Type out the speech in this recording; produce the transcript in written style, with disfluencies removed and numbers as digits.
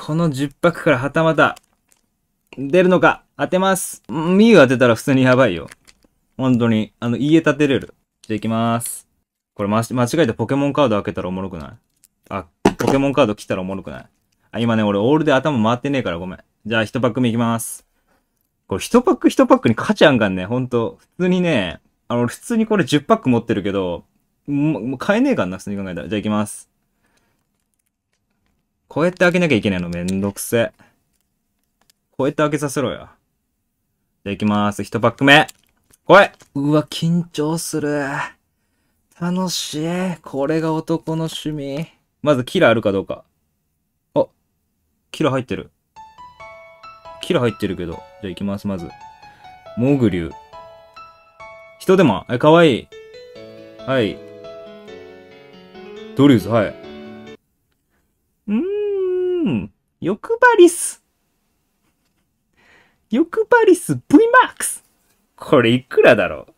この10パックからはたまた、出るのか当てます。ミュウ当てたら普通にやばいよ。本当に。家建てれる。じゃあ行きまーす。これ間違えてポケモンカード開けたらおもろくない？あ、ポケモンカード来たらおもろくない？あ、今ね、俺オールで頭回ってねえからごめん。じゃあ1パック目いきまーす。これ1パック1パックに価値あんかんね。ほんと。普通にね、俺普通にこれ10パック持ってるけど、もう買えねえかんな、普通に考えたら。じゃあ行きます。こうやって開けなきゃいけないのめんどくせ。こうやって開けさせろよ。じゃあ行きまーす。1パック目。これうわ、緊張する。楽しい。これが男の趣味。まずキラあるかどうか。あ、キラ入ってる。キラ入ってるけど。じゃあ行きます、まず。モグリュウ。人でも、かわいい。はい。ドリューズ、はい。欲張りす。欲張りす VMAX。これいくらだろう